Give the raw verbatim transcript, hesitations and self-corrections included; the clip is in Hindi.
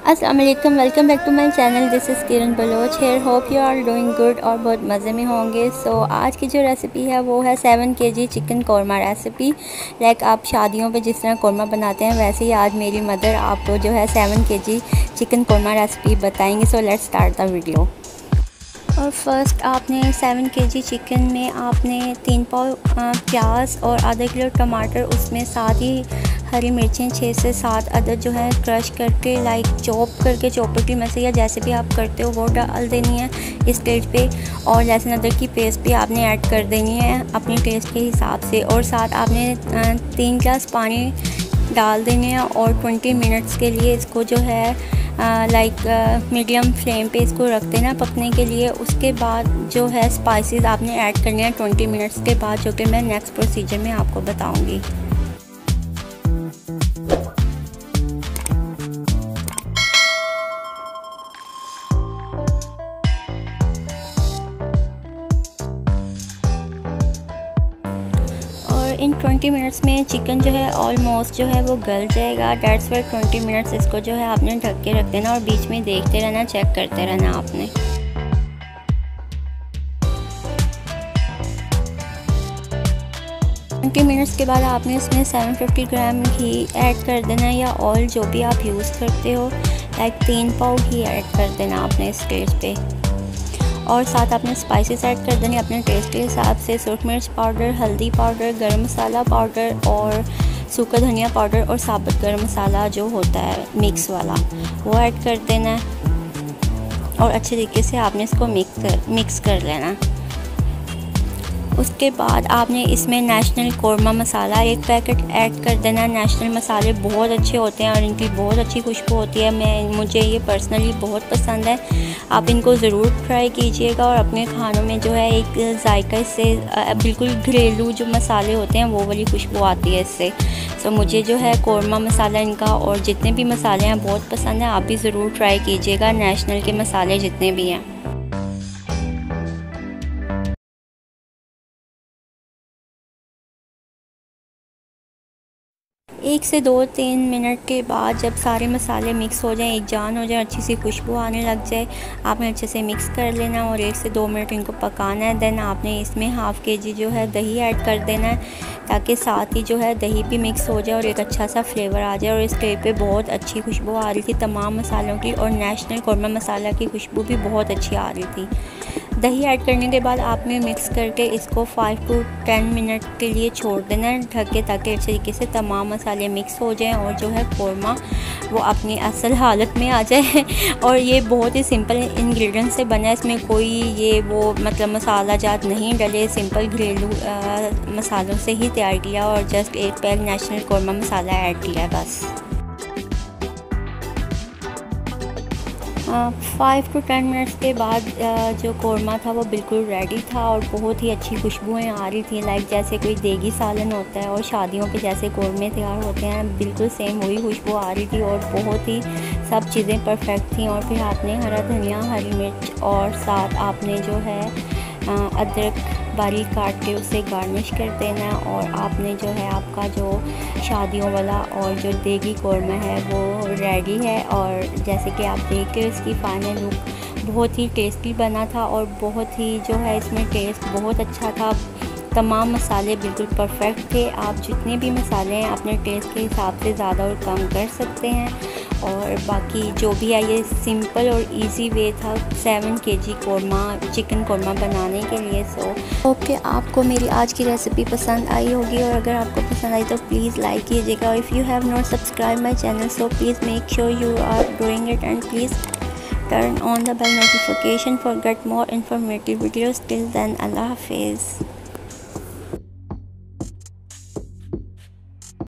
अस्सलाम वालेकुम, welcome back to my channel. This is Kiran Baloch here. Hope you are doing good और बहुत मज़े में होंगे। सो so, आज की जो रेसिपी है वो है seven K G chicken korma recipe. Like आप शादियों पे जिस तरह कौरमा बनाते हैं वैसे ही आज मेरी मदर आपको जो है seven K G chicken korma recipe बताएंगे। So let's start the video. और फर्स्ट आपने सेवन के जी चिकन में आपने तीन पाव प्याज और आधा किलो टमाटर, उसमें साथ ही हरी मिर्चें छः से सात अदद जो है क्रश करके लाइक चॉप करके चॉपर में से या जैसे भी आप करते हो वो डाल देनी है इस स्टेज पे। और लहसुन अदरक की पेस्ट भी आपने ऐड कर देनी है अपने टेस्ट के हिसाब से। और साथ आपने तीन गिलास पानी डाल देने हैं और ट्वेंटी मिनट्स के लिए इसको जो है लाइक मीडियम फ्लेम पे इसको रख देना पकने के लिए। उसके बाद जो है स्पाइसेस आपने ऐड करने हैं ट्वेंटी मिनट्स के बाद, जो कि मैं नेक्स्ट प्रोसीजर में आपको बताऊंगी। इन ट्वेंटी मिनट्स में चिकन जो है ऑलमोस्ट जो है वो गल जाएगा। डेट्स वाई ट्वेंटी मिनट्स इसको जो है आपने ढक के रख देना और बीच में देखते रहना, चेक करते रहना आपने। ट्वेंटी मिनट्स के बाद आपने इसमें सेवन फिफ्टी ग्राम घी ऐड कर देना या ऑयल जो भी आप यूज़ करते हो। लाइक तीन पाव घी ऐड कर देना आपने इस स्टेज पे। और साथ आपने स्पाइसेस ऐड कर देने अपने टेस्ट के हिसाब से। सूरख मिर्च पाउडर, हल्दी पाउडर, गरम मसाला पाउडर और सूखा धनिया पाउडर और साबुत गरम मसाला जो होता है मिक्स वाला वो ऐड कर देना है। और अच्छे तरीके से आपने इसको मिक्स कर मिक्स कर लेना। उसके बाद आपने इसमें नेशनल कौरमा मसाला एक पैकेट ऐड कर देना। नेशनल मसाले बहुत अच्छे होते हैं और इनकी बहुत अच्छी खुशबू होती है। मैं मुझे ये पर्सनली बहुत पसंद है। आप इनको ज़रूर ट्राई कीजिएगा और अपने खानों में जो है एक जायका इससे बिल्कुल घरेलू जो मसाले होते हैं वो वाली खुशबू आती है इससे। सो मुझे जो है कौरमा मसाला इनका और जितने भी मसाले हैं बहुत पसंद है। आप भी ज़रूर ट्राई कीजिएगा नेशनल के मसाले जितने भी हैं। एक से दो तीन मिनट के बाद जब सारे मसाले मिक्स हो जाएं, एक जान हो जाए, अच्छी सी खुशबू आने लग जाए, आपने अच्छे से मिक्स कर लेना और एक से दो मिनट इनको पकाना है। देन आपने इसमें हाफ़ के जी जो है दही ऐड कर देना है ताकि साथ ही जो है दही भी मिक्स हो जाए और एक अच्छा सा फ्लेवर आ जाए। और इस स्टेज पे बहुत अच्छी खुशबू आ रही थी तमाम मसालों की और नेशनल कौरमा मसाला की खुशबू भी बहुत अच्छी आ रही थी। दही ऐड करने के बाद आपने मिक्स करके इसको फाइव टू टेन मिनट के लिए छोड़ देना है ढक के, ताकि अच्छे तरीके से तमाम मसाले मिक्स हो जाएं और जो है कौरमा वो अपनी असल हालत में आ जाए। और ये बहुत ही सिंपल इंग्रेडिएंट से बना है, इसमें कोई ये वो मतलब मसाला जात नहीं डले, सिंपल घरेलू मसालों से ही तैयार किया और जस्ट एक pack National korma masala add किया है बस। फाइव टू टेन मिनट्स के बाद जो कौरमा था वो बिल्कुल रेडी था और बहुत ही अच्छी खुशबुएं आ रही थी। लाइक जैसे कोई देगी सालन होता है और शादियों पे जैसे कौरमे तैयार होते हैं बिल्कुल सेम वही खुशबू आ रही थी और बहुत ही सब चीज़ें परफेक्ट थी। और फिर आपने हरा धनिया, हरी मिर्च और साथ आपने जो है अदरक बारीक काट के उसे गार्निश कर देना। और आपने जो है आपका जो शादियों वाला और जो देगी कौरमा है वो रेडी है। और जैसे कि आप देख के इसकी फाइनल लुक बहुत ही टेस्टी बना था और बहुत ही जो है इसमें टेस्ट बहुत अच्छा था। तमाम मसाले बिल्कुल परफेक्ट थे। आप जितने भी मसाले हैं अपने टेस्ट के हिसाब से ज़्यादा और कम कर सकते हैं। और बाकी जो भी है ये सिंपल और इजी वे था सेवन के जी कौरमा चिकन कौरमा बनाने के लिए। सो ओके, आपको मेरी आज की रेसिपी पसंद आई होगी और अगर आपको पसंद आई तो प्लीज़ लाइक कीजिएगा। If you have not subscribe my channel so please make sure you are doing it and please turn on the bell notification for get more informative videos. Till then, Allah Hafiz.